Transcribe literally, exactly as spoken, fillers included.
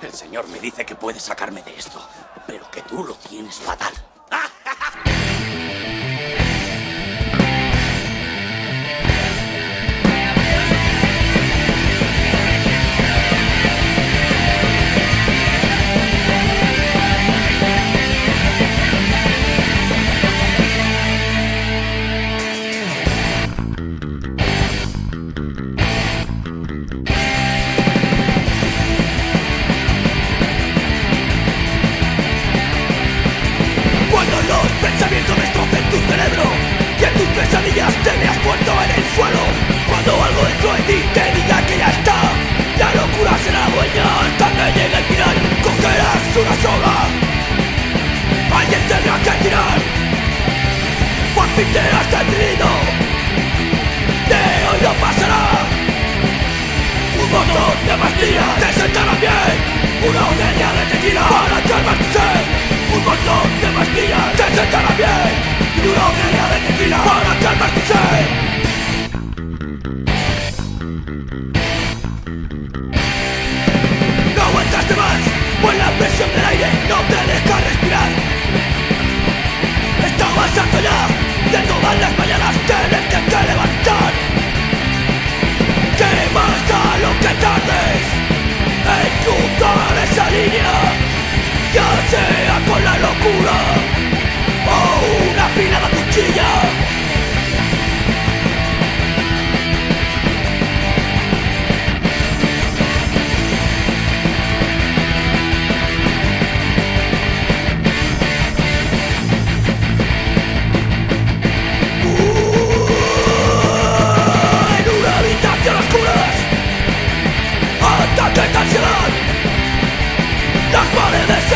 El señor me dice que puede sacarme de esto, pero que tú lo tienes fatal. Pensamientos destrocen tu cerebro y en tus pesadillas te veas muerto en el suelo. Cuando algo dentro de ti te diga que ya está, la locura será dueña hasta que llegue el final. Cogerás una soga, alguien tendrá que tirar, por fin te has decidido, de hoy no pasará. Un montón de pastillas te sentarán bien, una botella de tequila para calmar tu sed. Un montón de pastillas te sentará bien y una botella de tequila para calmar tu sed. No aguantaste más, pues la presión del aire no te deja respirar. Estabas harto ya de todas las mañanas tenerte que levantar. ¿Qué más da lo que tardes en cruzar esa línea? Ya sea con la locura o una afilada cuchilla. Uh, en una habitación oscura, ataque de ansiedad. Las paredes